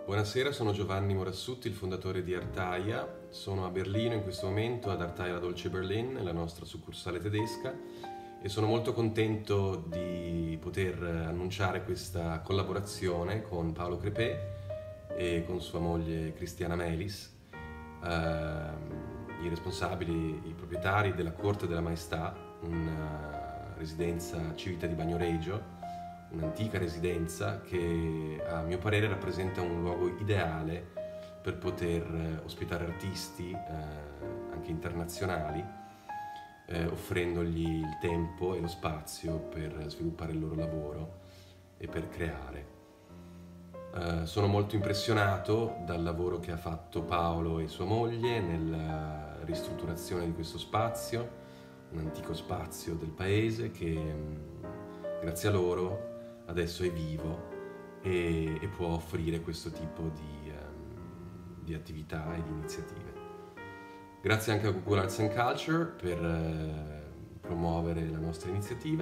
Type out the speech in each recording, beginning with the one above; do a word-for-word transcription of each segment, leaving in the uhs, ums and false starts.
Buonasera, sono Giovanni Morassutti, il fondatore di Artaia. Sono a Berlino in questo momento, ad Artaia La Dolce Berlin, la nostra succursale tedesca, e sono molto contento di poter annunciare questa collaborazione con Paolo Crepè e con sua moglie Cristiana Melis, eh, i responsabili, i proprietari della Corte della Maestà, una residenza civita di Bagnoregio, un'antica residenza che a mio parere rappresenta un luogo ideale per poter ospitare artisti eh, anche internazionali, eh, offrendogli il tempo e lo spazio per sviluppare il loro lavoro e per creare. Eh, sono molto impressionato dal lavoro che ha fatto Paolo e sua moglie nella ristrutturazione di questo spazio, un antico spazio del paese che grazie a loro adesso è vivo e, e può offrire questo tipo di, um, di attività e di iniziative. Grazie anche a Google Arts and Culture per uh, promuovere la nostra iniziativa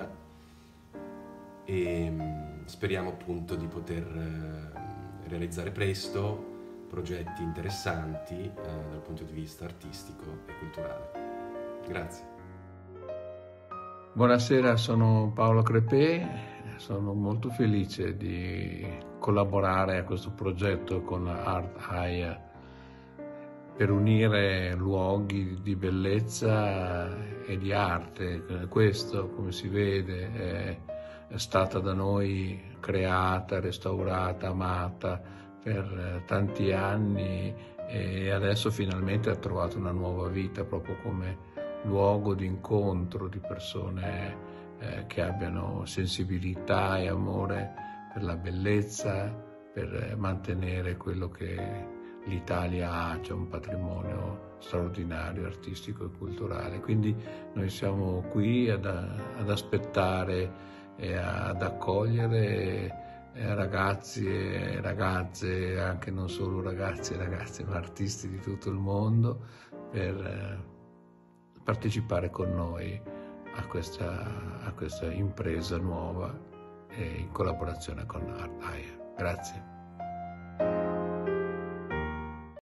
e um, speriamo appunto di poter uh, realizzare presto progetti interessanti uh, dal punto di vista artistico e culturale. Grazie. Buonasera, sono Paolo Crepè. Sono molto felice di collaborare a questo progetto con Artaia per unire luoghi di bellezza e di arte. Questo, come si vede, è, è stata da noi creata, restaurata, amata per tanti anni e adesso finalmente ha trovato una nuova vita proprio come luogo di incontro di persone Eh, che abbiano sensibilità e amore per la bellezza, per eh, mantenere quello che l'Italia ha, cioè un patrimonio straordinario, artistico e culturale. Quindi noi siamo qui ad, ad aspettare e ad accogliere eh, ragazzi e ragazze, anche non solo ragazzi e ragazze, ma artisti di tutto il mondo, per eh, partecipare con noi A questa, a questa impresa nuova e in collaborazione con Artaia. Grazie.